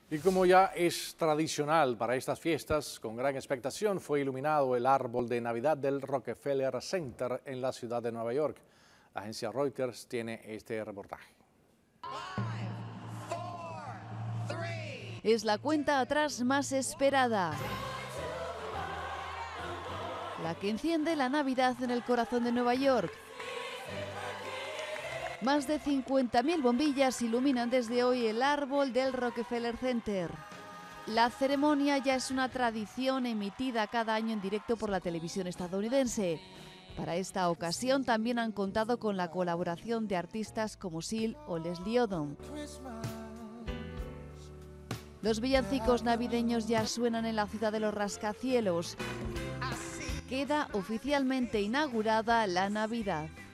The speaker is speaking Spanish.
Y como ya es tradicional para estas fiestas, con gran expectación fue iluminado el árbol de Navidad del Rockefeller Center en la ciudad de Nueva York. La agencia Reuters tiene este reportaje. Es la cuenta atrás más esperada, la que enciende la Navidad en el corazón de Nueva York. Más de 50.000 bombillas iluminan desde hoy el árbol del Rockefeller Center. La ceremonia ya es una tradición emitida cada año en directo por la televisión estadounidense. Para esta ocasión también han contado con la colaboración de artistas como Seal o Leslie Odom. Los villancicos navideños ya suenan en la ciudad de los rascacielos. Queda oficialmente inaugurada la Navidad.